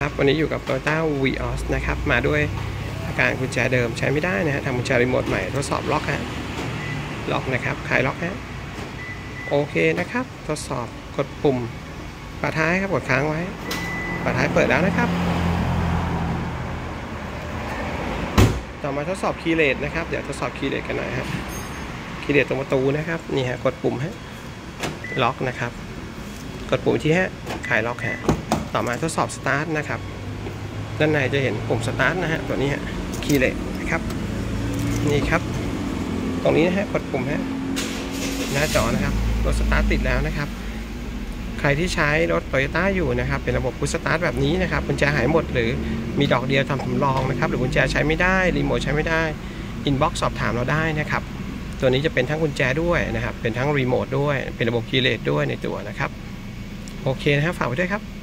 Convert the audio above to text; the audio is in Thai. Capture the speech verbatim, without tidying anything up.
ครับวันนี้อยู่กับ Toyota Vios นะครับมาด้วยอาการกุญแจเดิมใช้ไม่ได้นะฮะทำกุญแจรีโมทใหม่ทดสอบล็อกฮะล็อกนะครับคลายล็อกฮะโอเคนะครับทดสอบกดปุ่มฝาท้ายครับกดค้างไว้ฝาท้ายเปิดแล้วนะครับต่อมาทดสอบคีย์เลสนะครับเดี๋ยวทดสอบคีย์เลสกันหน่อยฮะคีย์เลสตรงประตูนะครับนี่ฮะกดปุ่มฮะล็อกนะครับกดปุ่มที่ฮะคลายล็อกฮะต่อมาทดสอบสตาร์ทนะครับด้านในจะเห็นปุ่มสตาร์ทนะฮะตัวนี้ฮะคีย์เลสนะครับนี่ครับตรงนี้นะฮะกดปุ่มฮะหน้าจอนะครับรถสตาร์ทติดแล้วนะครับใครที่ใช้รถ Toyota อยู่นะครับเป็นระบบพุชสตาร์ทแบบนี้นะครับกุญแจหายหมดหรือมีดอกเดียวทำสำรองนะครับหรือกุญแจใช้ไม่ได้รีโมทใช้ไม่ได้อินบ็อกซ์สอบถามเราได้นะครับตัวนี้จะเป็นทั้งกุญแจด้วยนะครับเป็นทั้งรีโมทด้วยเป็นระบบคีย์เลสด้วยในตัวนะครับโอเคนะครับฝากไว้ด้วยครับ